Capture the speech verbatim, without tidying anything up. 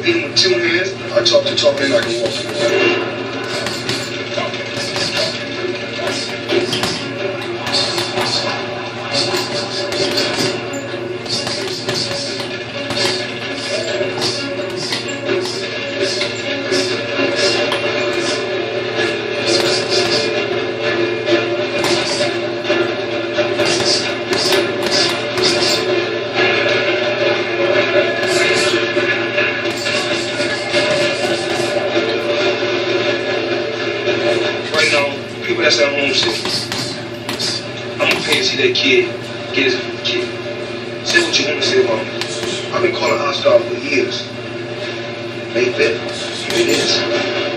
Even with two hands, I talk to talk and I can walk. People that's at home shit. I'm gonna pay to see that kid get his kid. Say what you want to say about me. I've been calling Oscar for years. May fifth, here it is.